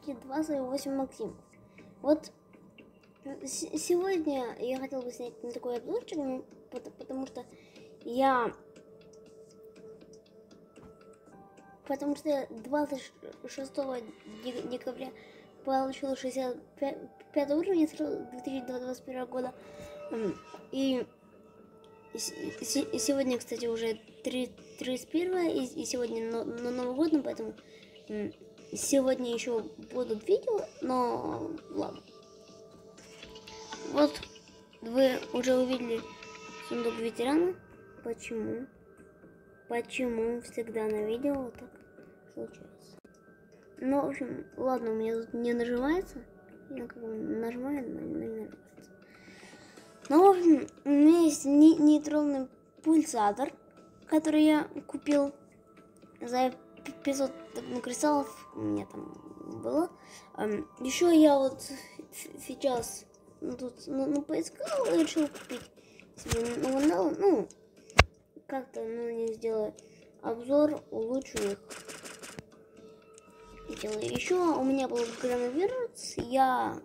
2028 Максим. Вот сегодня я хотел бы снять такой обзорчик, потому что я 26 декабря получил 65 уровень 2021 года. И сегодня, кстати, уже 31 и сегодня Новый год, поэтому сегодня еще будут видео, но ладно. Вот вы уже увидели сундук ветерана. Почему всегда на видео вот так случается? Ну, в общем, ладно, у меня тут не нажимается. Я как бы нажимаю, но не нажимается. Ну, в общем, у меня есть нейтронный пульсатор, который я купил за 500 кристаллов. У меня там было. Еще я вот сейчас тут поискал и решил купить себе вандал. Ну, как-то не сделаю обзор, улучшу их. Еще у меня был коронавирус, я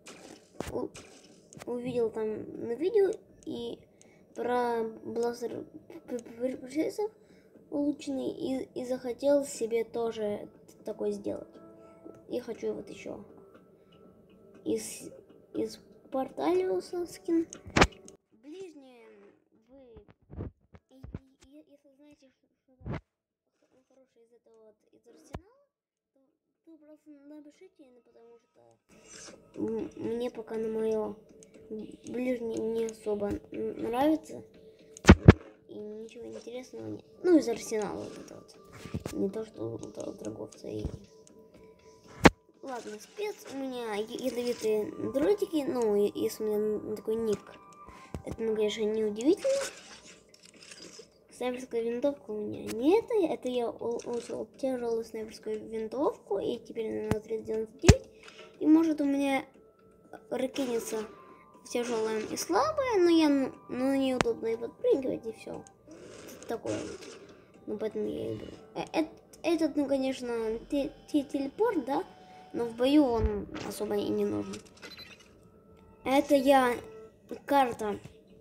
увидел там на видео и про бластер процессов улучшенный и захотел себе тоже такой сделать. И хочу вот еще из Порталиуса скин. Ближние вы, если знаете что-то хорошее из этого вот, из арсенала, то просто напишите, потому что мне пока на мое ближнее не особо нравится. И ничего интересного нет. Ну, из арсенала вот это вот. Не то, что у торговца и... Ладно, спец у меня ядовитые дротики. Ну, если у меня такой ник. Это, конечно, не удивительно. Снайперская винтовка у меня не это я улучшил тяжелую снайперскую винтовку, и теперь она 399. И может у меня ракетница тяжелая и слабая, но неудобно и подпрыгивать, и все. Такое вот. Ну, поэтому я и беру. Этот, ну, конечно, телепорт, да, но в бою он особо и не нужен. Это карта.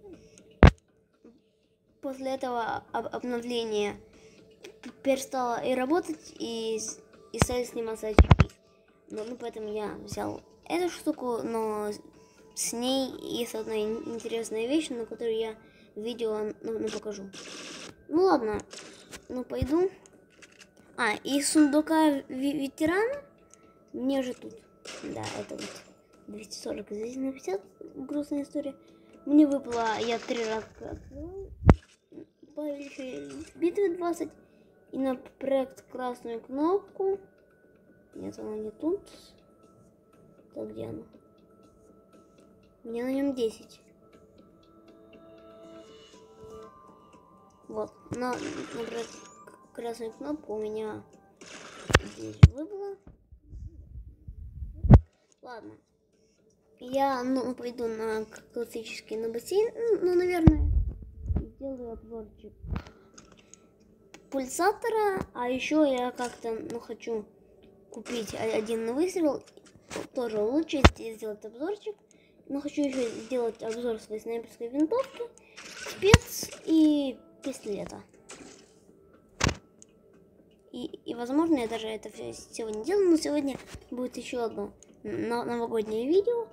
После этого обновления перестала и работать, и стали сниматься очки. Ну, поэтому я взял эту штуку, но с ней есть одна интересная вещь, на которую я видео покажу. Ну ладно, пойду. Из сундука ветерана мне же тут, да, это вот 240, здесь на 50, грустная история. Мне выпало, я 3 раза открывал. Повелитель битвы 20 и на проект красную кнопку. Нет, она не тут. Так, где она? У меня на нем 10. Вот, на проект красную кнопку у меня здесь выпало. Ладно. Я пойду на классический бассейн. Наверное. Сделаю обзорчик пульсатора, а еще я как-то хочу купить один выстрел, тоже улучшить и сделать обзорчик, но хочу еще сделать обзор своей снайперской винтовки, спец и пистолета. И возможно я даже это все сегодня делаю, но сегодня будет еще одно новогоднее видео.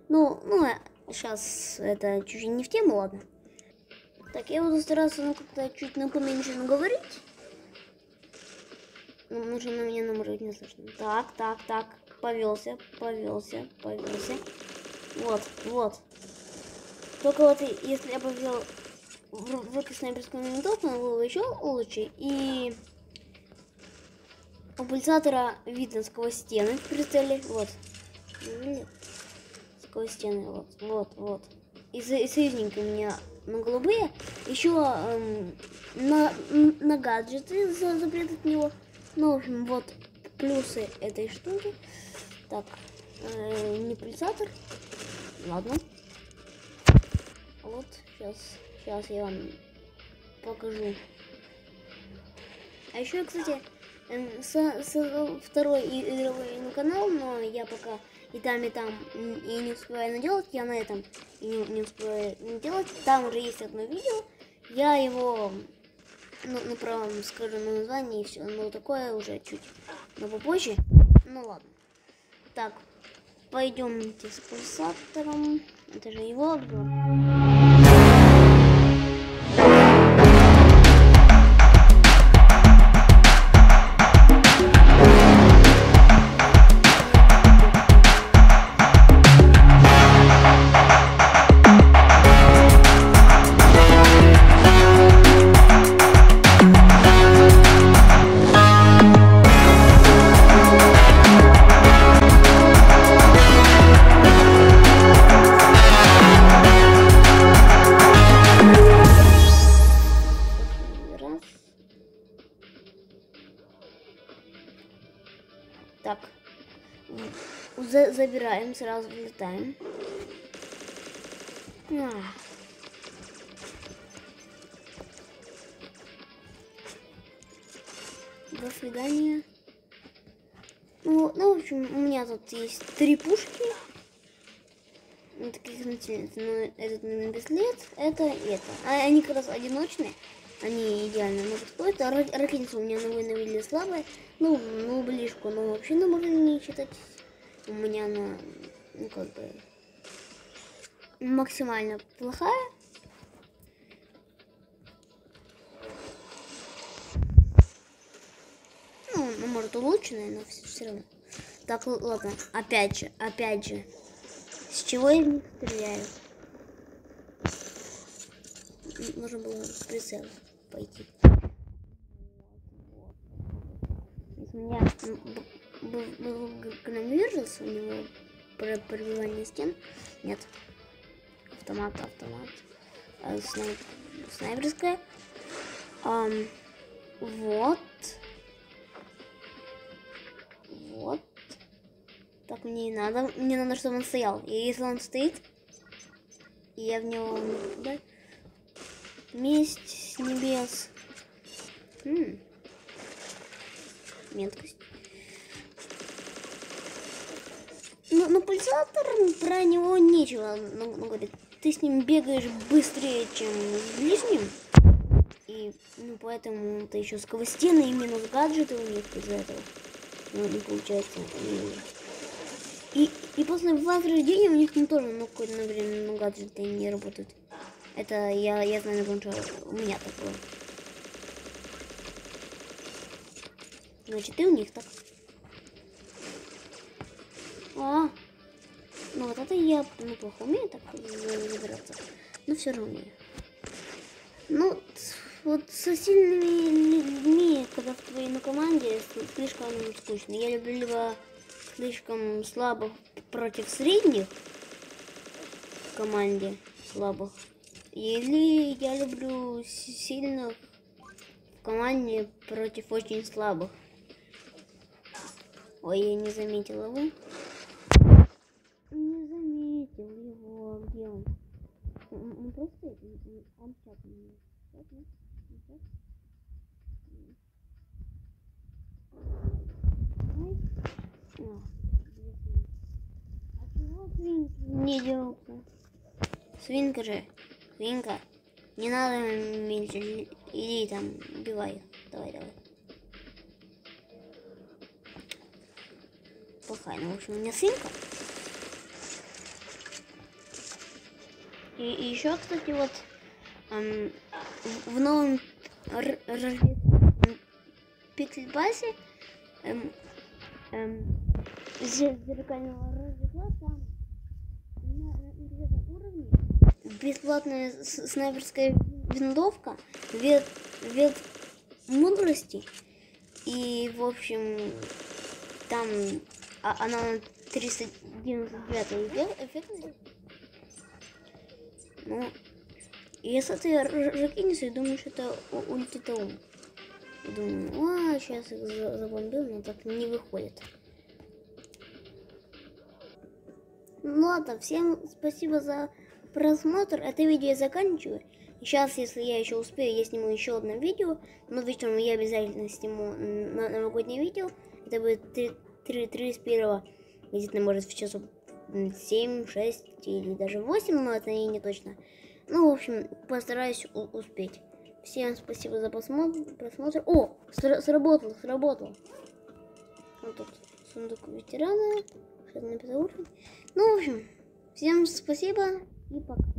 Сейчас это чуть-чуть не в тему, ладно. Так, я буду стараться как-то чуть поменьше говорить. Нужно на меня может не слышно. Так. Повелся. Вот. Только вот если я бы взял в руки снайперскую винтовку, она была еще лучше. И у пульсатора видно сквозь стены в прицеле. Вот. Сквозь стены. Вот. И союзники у меня голубые. Еще на гаджеты запрет от него. Ну, в общем, вот плюсы этой штуки. Так, не пульсатор. Ладно. Вот, сейчас я вам покажу. А еще, кстати, второй игровой канал, но я пока и там и не успеваю наделать, я на этом и не успеваю делать. Там уже есть одно видео, я его, ну прям скажу на название и все, но такое уже чуть, но попозже. Ну ладно. Так, пойдемте с пульсатором, это же его обзор. Так, забираем, сразу влетаем. До свидания. Ну, в общем, у меня тут есть 3 пушки. Таких значительных. Но этот на пистолет, это и это. Они как раз одиночные. Они идеально подходят. Ракетница у меня навели слабая. Ну, ближку, но вообще можно не считать. У меня она, ну, как бы, максимально плохая. Ну, может, улучшенная, но все равно. Так, ладно, опять же, с чего я в них стреляю? Нужно было в прицел пойти. У меня был гранатомет, у него пробивание стен. Нет. Автомат. Снайперская. Вот. Так, мне не надо. Мне надо, чтобы он стоял. И если он стоит, я в него не попадаю. Месть с небес. Меткость. Ну, пульсатор, про него нечего говорить. Ты с ним бегаешь быстрее, чем с ближним. И, поэтому это еще сквозь-стены и минус гаджеты у них из-за этого. Не получается. И после возрождения у них тоже, какой-то, например, гаджеты не работают. Это я знаю, потому что у меня такое. Значит, и у них так. Ну вот это я плохо умею так забираться. Но все равно умею. Ну, вот со сильными людьми, когда в твоей команде, слишком скучно. Я люблю либо слишком слабых против средних в команде слабых. Или я люблю сильных в команде против очень слабых. Ой, я не заметила его. Не заметил его. Где он? Он просто... Он чат не... А чего свинки не делался? Свинка же. Свинка. Не надо меньше. Иди там, убивай их. Давай. Плохая, в общем, у меня свинка. И еще, кстати, вот в новом пиксель-пассе зеркального Рождества там на уровне бесплатная снайперская винтовка, вет мудрости, и в общем там она 399 эффектная. Ну, если ты ракетницу и думаешь, это ультитаум. Думаю, сейчас их забомбил, но так не выходит. Ну ладно, всем спасибо за просмотр. Это видео я заканчиваю. Сейчас, если я еще успею, я сниму еще одно видео. Но вечером я обязательно сниму новогоднее видео. Это будет 31, где-то, может, в часов 7, 6 или даже 8, но это и не точно. Ну, в общем, постараюсь успеть. Всем спасибо за просмотр. О, сработал. Вот тут сундук ветерана. Сейчас написал уровень. Ну, в общем, всем спасибо и пока.